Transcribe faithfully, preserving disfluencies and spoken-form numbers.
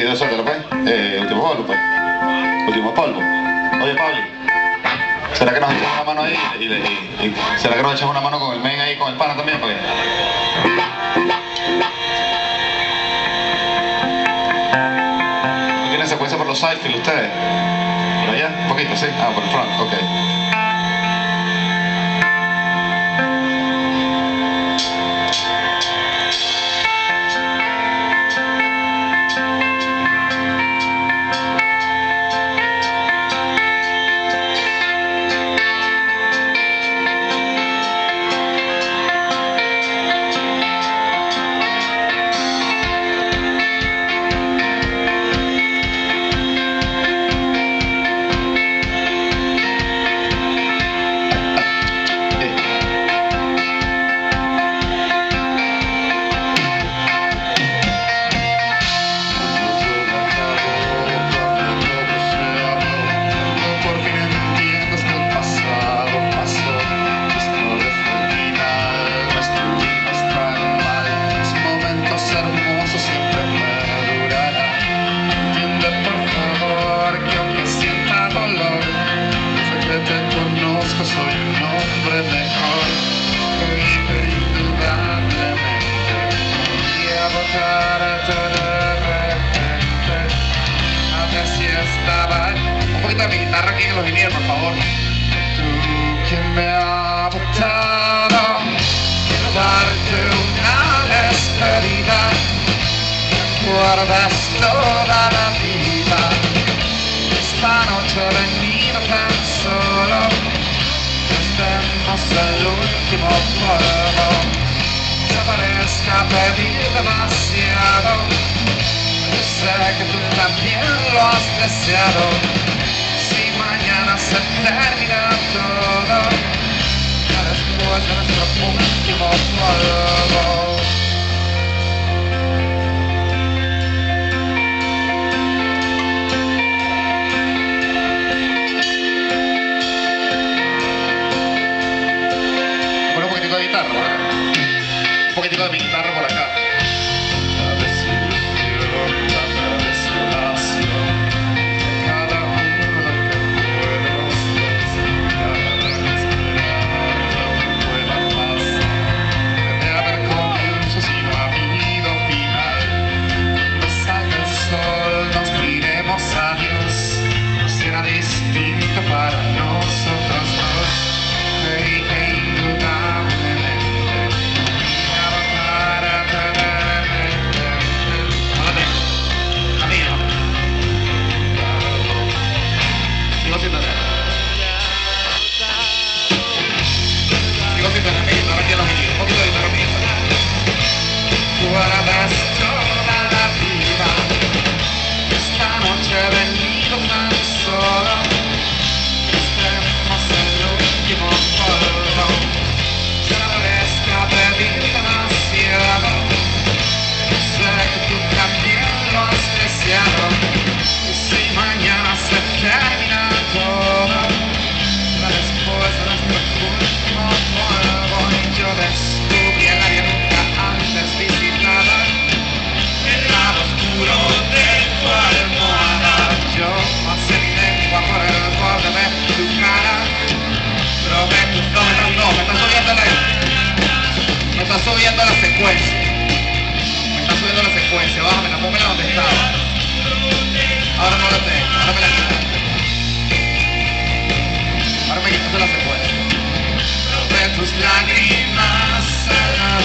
no, suéltalo, pues. Eh, último polvo, pues. Último polvo. Oye, Pablo, ¿será que nos echamos una mano ahí? Y, y, y, y, ¿será que nos echamos una mano con el men ahí, con el pana también? Pues. ¿No tienen secuencia por los sidefield ustedes? ¿Por allá? Un poquito, sí. Ah, por el front, ok. Soy un hombre mejor, indudablemente voy a votarte de repente. A ver si estaba un poquito de mi guitarra aquí en los vinieros, por favor. Tú quien me ha votado, quiero darte una despedida. Recuerdas toda la vida. Esta noche he venido tan solo. Estemos el último polvo. Se parezca pedir demasiado. Yo sé que tú también lo has deseado. Si mañana se termina todo, ya después de nuestro último polvo. Un poquitico de mi guitarra por acá. La desilusión, la desolación, cada uno que puedo explicar, esperar lo que pueda pasar. Debe haber comienzo si no ha habido final. Cuando salga el sol nos diremos adiós. No será distinto para nosotros dos. Hey, hey, guardas toda la vida. Esta noche he venido tan solo. Estemos el último polvo. Se parezca pedir demasiado. Sé que tú también lo has deseado. Y si mañana se termina todo, será después de nuestro último polvo. Y yo descubrí el área nunca antes visitada, el lado oscuro de tu almohada. Yo pasé mi lengua por el borde de tu cara. Probé tus no, me, no, me está subiendo la, me está subiendo la secuencia. Me está subiendo la secuencia. Bájamela, pónmela donde estaba. Ahora no la tengo, ahora me la quitaste. Ahora me quitaste la secuencia. Probé tus lágrimas en la